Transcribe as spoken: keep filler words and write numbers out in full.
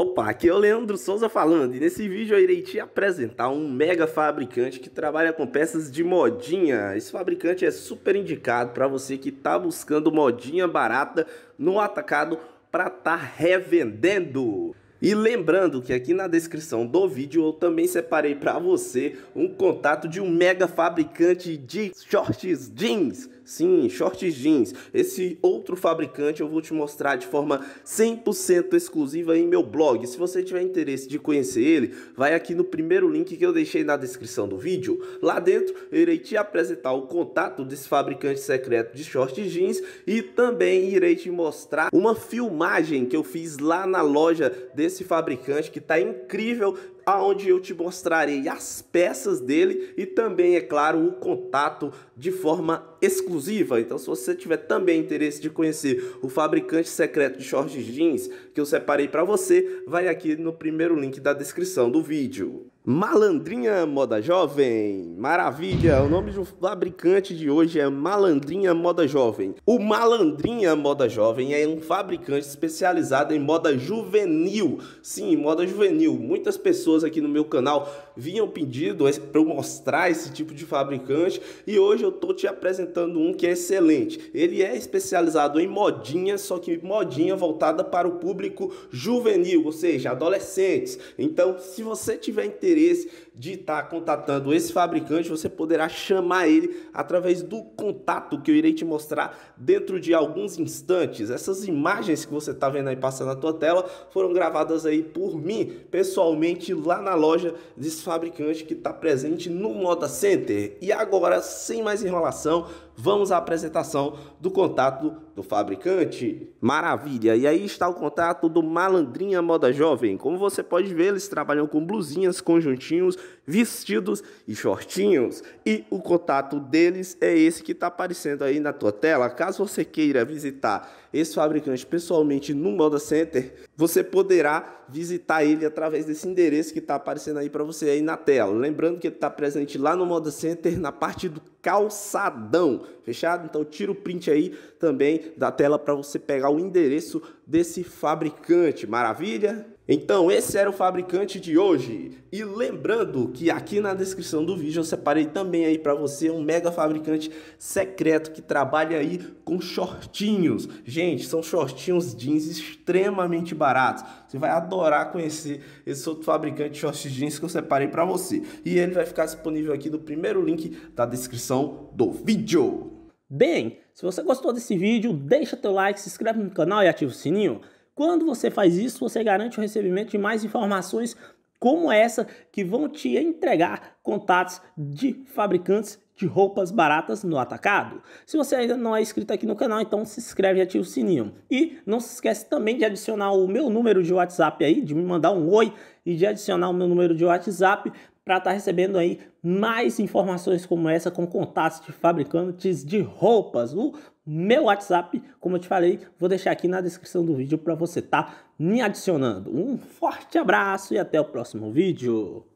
Opa, aqui é o Leandro Souza falando e nesse vídeo eu irei te apresentar um mega fabricante que trabalha com peças de modinha. Esse fabricante é super indicado para você que está buscando modinha barata no atacado para estar revendendo. E lembrando que aqui na descrição do vídeo eu também separei para você um contato de um mega fabricante de shorts jeans. Sim, shorts jeans. Esse outro fabricante eu vou te mostrar de forma cem por cento exclusiva em meu blog. Se você tiver interesse de conhecer ele, vai aqui no primeiro link que eu deixei na descrição do vídeo. Lá dentro eu irei te apresentar o contato desse fabricante secreto de shorts jeans e também irei te mostrar uma filmagem que eu fiz lá na loja desse fabricante que está incrível, aonde eu te mostrarei as peças dele e também, é claro, o contato de forma exclusiva. Então, se você tiver também interesse de conhecer o fabricante secreto de shorts jeans que eu separei para você, vai aqui no primeiro link da descrição do vídeo. Malandrinha Moda Jovem, maravilha, o nome do fabricante de hoje é Malandrinha Moda Jovem. O Malandrinha Moda Jovem é um fabricante especializado em moda juvenil, sim, moda juvenil. Muitas pessoas aqui no meu canal vinham pedindo para eu mostrar esse tipo de fabricante e hoje eu tô te apresentando um que é excelente. Ele é especializado em modinha, só que modinha voltada para o público juvenil, ou seja, adolescentes. Então, se você tiver interesse interesse de estar contatando esse fabricante, você poderá chamar ele através do contato que eu irei te mostrar dentro de alguns instantes. Essas imagens que você está vendo aí passando na tua tela foram gravadas aí por mim, pessoalmente, lá na loja desse fabricante que está presente no Moda Center. E agora, sem mais enrolação, vamos à apresentação do contato do fabricante. Maravilha! E aí está o contato do Malandrinha Moda Jovem. Como você pode ver, eles trabalham com blusinhas, conjuntinhos, vestidos e shortinhos. E o contato deles é esse que está aparecendo aí na tua tela. Caso você queira visitar esse fabricante pessoalmente no Moda Center, você poderá visitar ele através desse endereço que está aparecendo aí para você aí na tela. Lembrando que ele está presente lá no Moda Center, na parte do calçadão, fechado? Então tira o print aí também da tela para você pegar o endereço desse fabricante, maravilha? Então esse era o fabricante de hoje. E lembrando que aqui na descrição do vídeo eu separei também aí para você um mega fabricante secreto que trabalha aí com shortinhos. Gente, são shortinhos jeans extremamente baratos. Você vai adorar conhecer esse outro fabricante de shorts jeans que eu separei para você. E ele vai ficar disponível aqui no primeiro link da descrição do vídeo. Bem, se você gostou desse vídeo, deixa teu like, se inscreve no canal e ativa o sininho. Quando você faz isso, você garante o recebimento de mais informações como essa que vão te entregar contatos de fabricantes de roupas baratas no atacado. Se você ainda não é inscrito aqui no canal, então se inscreve e ativa o sininho. E não se esquece também de adicionar o meu número de WhatsApp aí, de me mandar um oi e de adicionar o meu número de WhatsApp para estar recebendo aí mais informações como essa com contatos de fabricantes de roupas. O meu WhatsApp, como eu te falei, vou deixar aqui na descrição do vídeo para você estar me adicionando. Um forte abraço e até o próximo vídeo.